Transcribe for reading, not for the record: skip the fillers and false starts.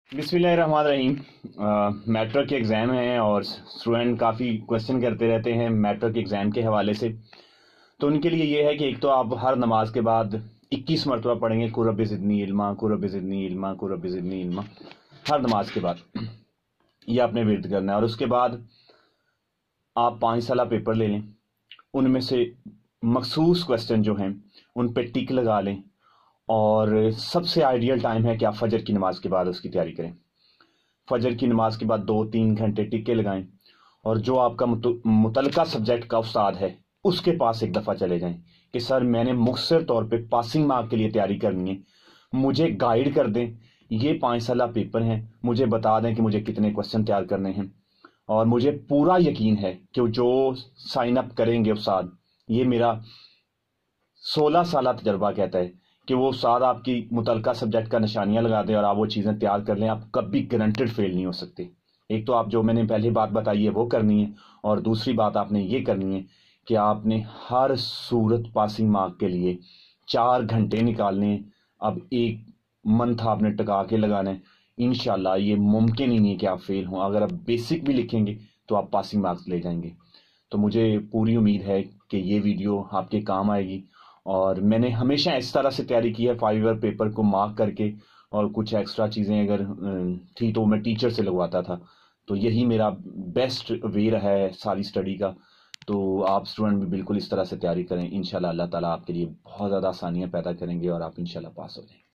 बिस्मिल्लाहिर्रहमानिर्रहीम। मैट्रिक के एग्ज़ाम हैं और स्टूडेंट काफ़ी क्वेश्चन करते रहते हैं मैट्रिक के एग्ज़ाम के हवाले से। तो उनके लिए ये है कि एक तो आप हर नमाज के बाद 21 मरतबा पढ़ेंगे कुल रब्बि ज़िदनी इल्मा, कुल रब्बि ज़िदनी इल्मा, कुल रब्बि ज़िदनी इल्मा, हर नमाज के बाद ये आपने विर्द करना है। और उसके बाद आप 5 साला पेपर ले लें, उनमें से मखसूस क्वेश्चन जो हैं उन पे टिक लगा लें। और सबसे आइडियल टाइम है कि आप फजर की नमाज के बाद उसकी तैयारी करें। फजर की नमाज के बाद 2-3 घंटे टिक्के लगाएं और जो आपका मुतलका सब्जेक्ट का उस्ताद है उसके पास एक दफ़ा चले जाएं कि सर मैंने मुख्तसर तौर पे पासिंग मार्क के लिए तैयारी करनी है, मुझे गाइड कर दें। ये 5 साला पेपर हैं, मुझे बता दें कि मुझे कितने क्वेश्चन तैयार करने हैं। और मुझे पूरा यकीन है कि जो साइन अप करेंगे उस्ताद, ये मेरा 16 साल तजर्बा कहता है कि वो उस्ताद आपकी मुतलका सब्जेक्ट का निशानियां लगा दें और आप वो चीज़ें तैयार कर लें, आप कभी गारंटेड फेल नहीं हो सकते। एक तो आप जो मैंने पहली बात बताई है वो करनी है, और दूसरी बात आपने ये करनी है कि आपने हर सूरत पासिंग मार्क के लिए 4 घंटे निकालने हैं। अब एक मंथ आपने टका के लगाना है। इंशाल्लाह ये मुमकिन ही नहीं है कि आप फेल हों। अगर आप बेसिक भी लिखेंगे तो आप पासिंग मार्क्स ले जाएंगे। तो मुझे पूरी उम्मीद है कि ये वीडियो आपके काम आएगी। और मैंने हमेशा इस तरह से तैयारी की है, 5 ईयर पेपर को मार्क करके, और कुछ एक्स्ट्रा चीज़ें अगर थी तो मैं टीचर से लगवाता था। तो यही मेरा बेस्ट वे रहा है सारी स्टडी का। तो आप स्टूडेंट भी बिल्कुल इस तरह से तैयारी करें। इंशाल्लाह अल्लाह ताला आपके लिए बहुत ज़्यादा आसानियाँ पैदा करेंगे और आप इंशाल्लाह पास हो जाएंगे।